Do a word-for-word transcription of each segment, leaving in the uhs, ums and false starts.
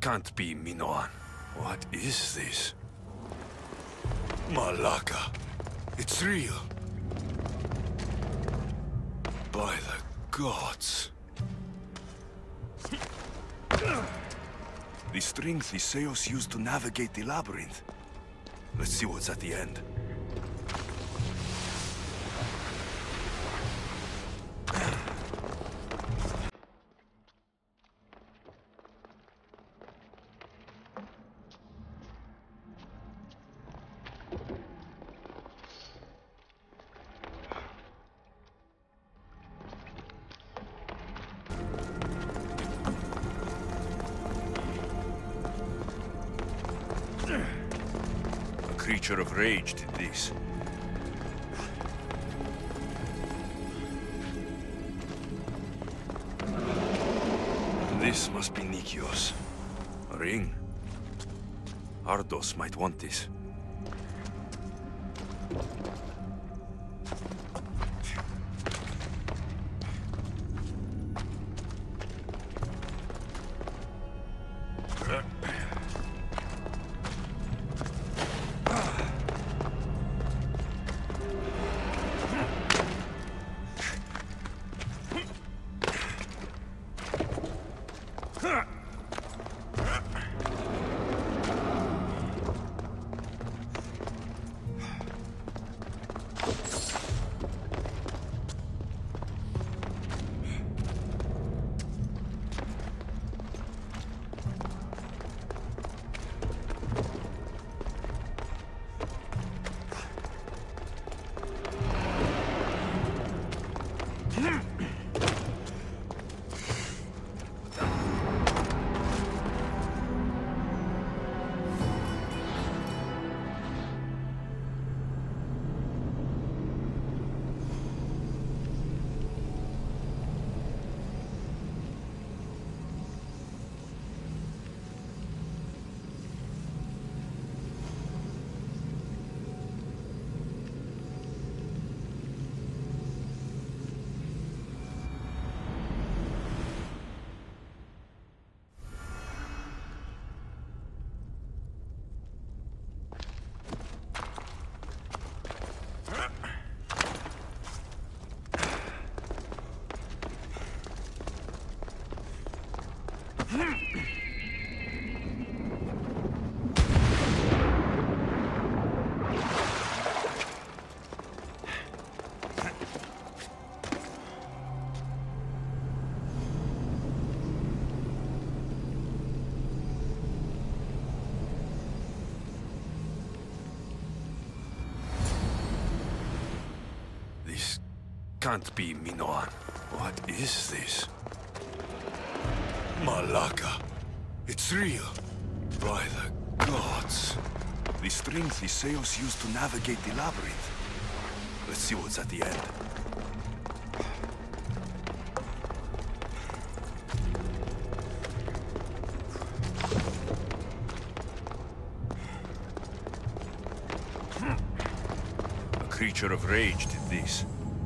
can't be Minoan. What is this? Malaka. It's real. By the gods. The strength the Seos used to navigate the labyrinth. Let's see what's at the end. Creature of rage did this. This must be Nikios. A ring. Ardos might want this. Can't be Minoan. What is this? Malaka. It's real. By the gods. The strength the Seos used to navigate the labyrinth. Let's see what's at the end. A creature of rage did this.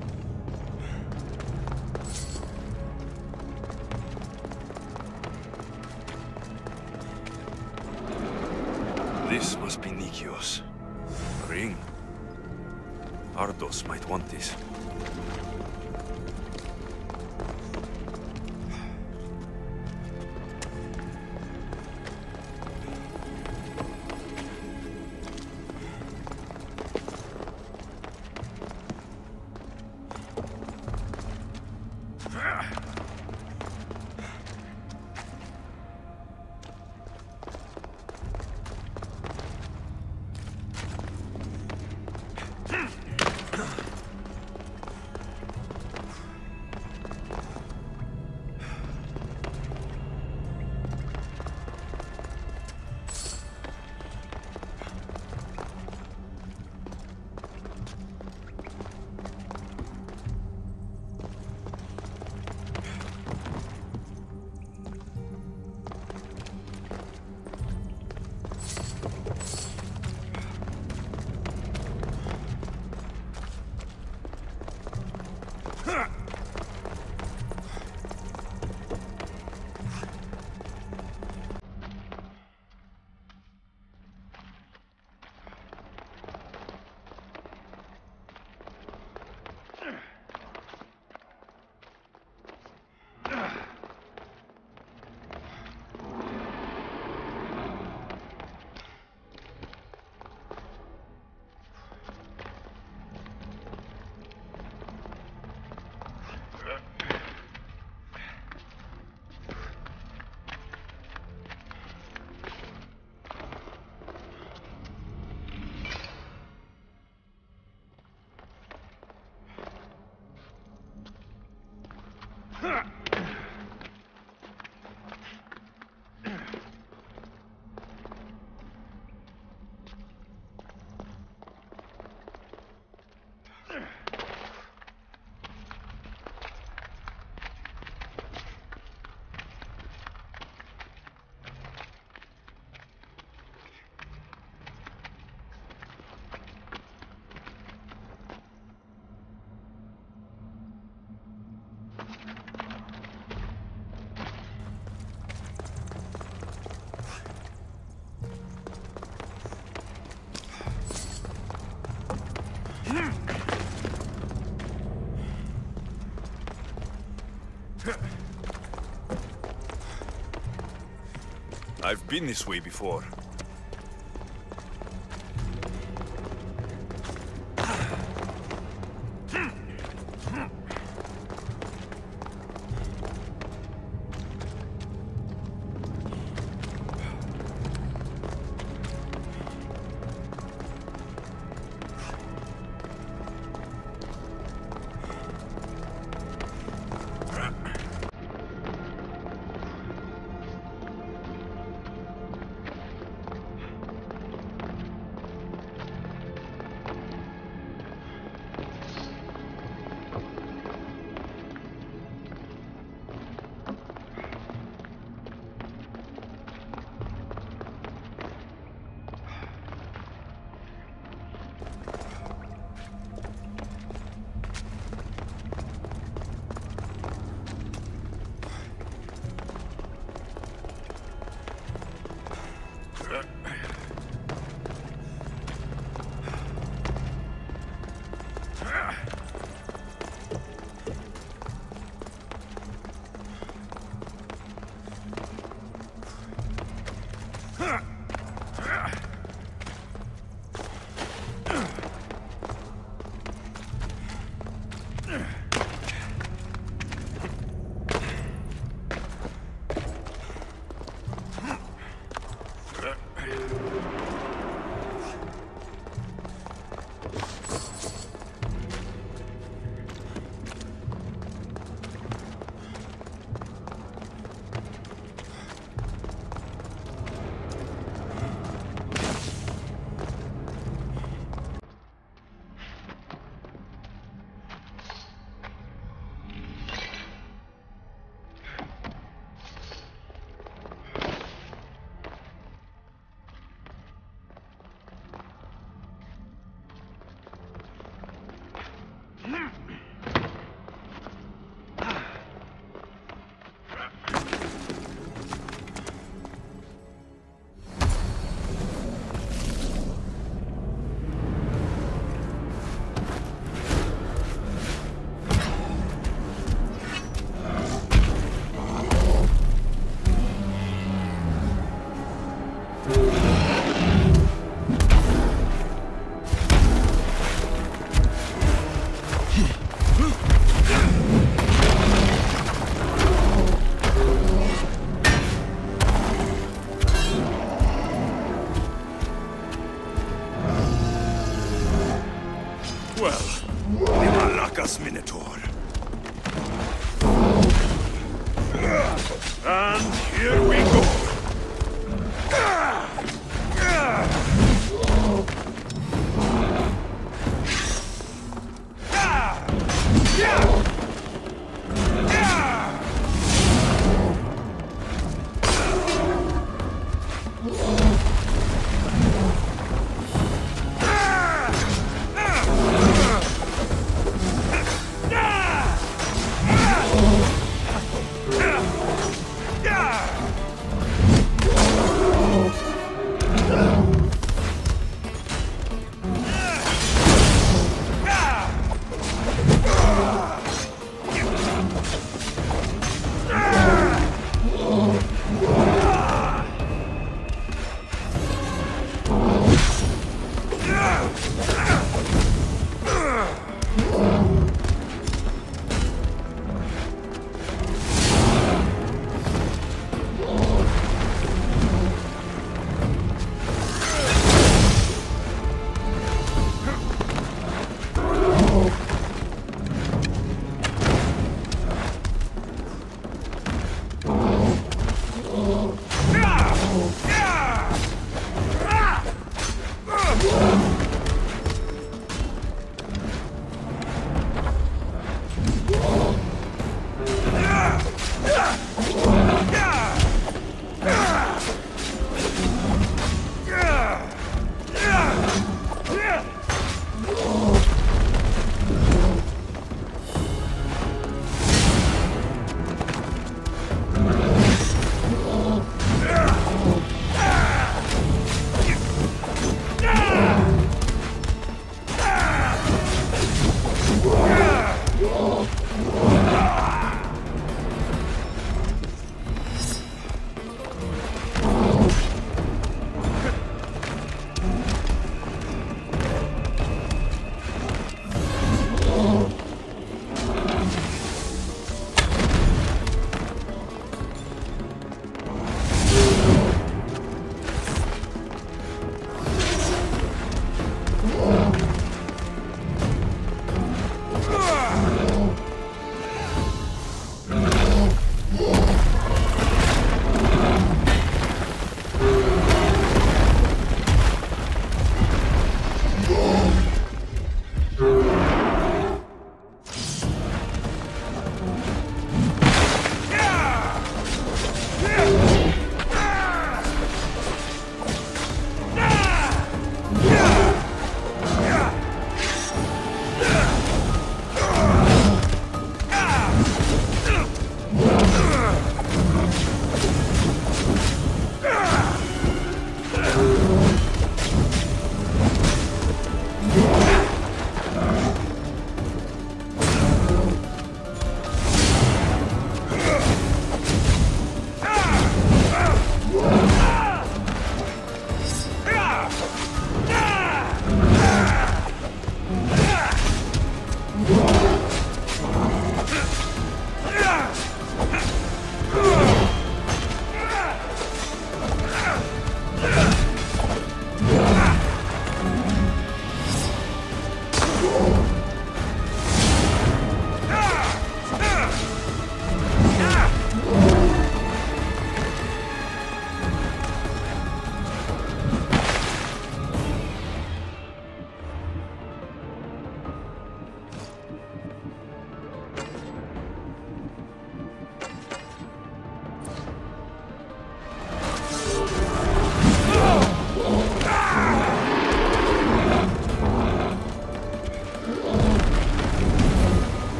This must be Nikios. A ring. Ardos might want this. I've been this way before. Minotaur. And here we go. Yeah!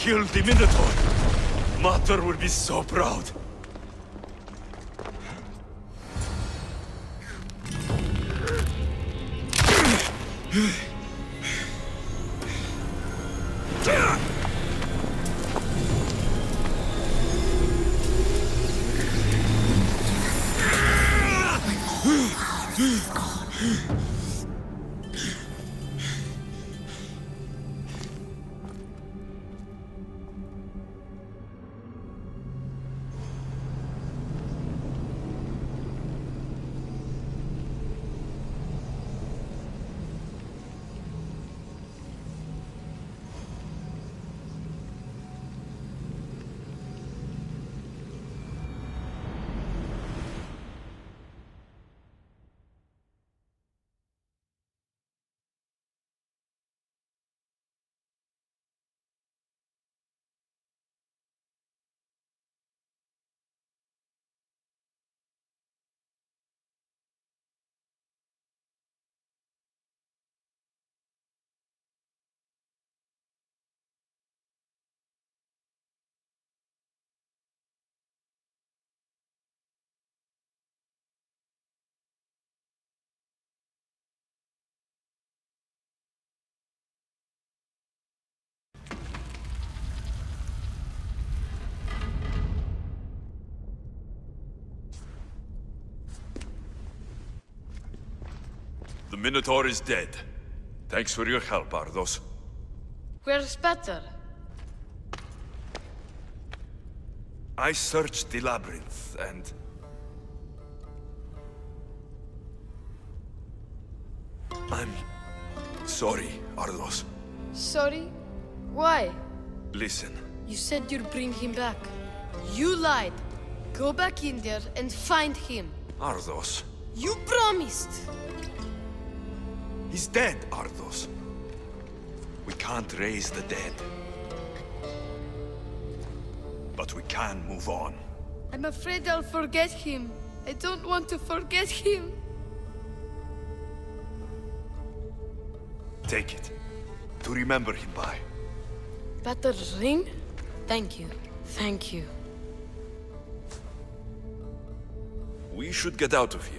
killed the Minotaur. Mater will be so proud. The Minotaur is dead. Thanks for your help, Ardos. Where's Peter? I searched the labyrinth, and... I'm... sorry, Ardos. Sorry? Why? Listen. You said you'd bring him back. You lied. Go back in there and find him. Ardos. You promised! He's dead, Ardos. We can't raise the dead. But we can move on. I'm afraid I'll forget him. I don't want to forget him. Take it. To remember him by. Peter's ring? Thank you. Thank you. We should get out of here.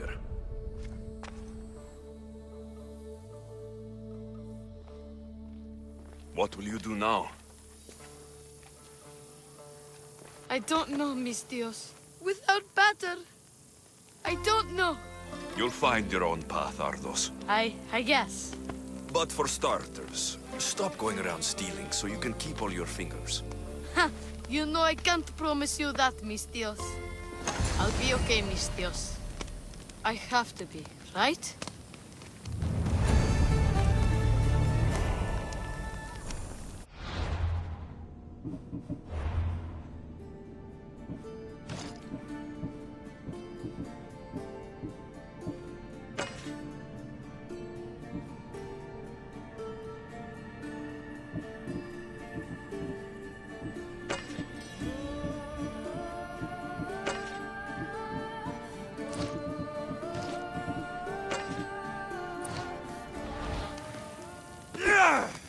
What will you do now? I don't know, Misthios. Without Peter, I don't know. You'll find your own path, Ardos. I... I guess. But for starters, stop going around stealing so you can keep all your fingers. Ha! You know I can't promise you that, Misthios. I'll be okay, Misthios. I have to be, right? Yeah!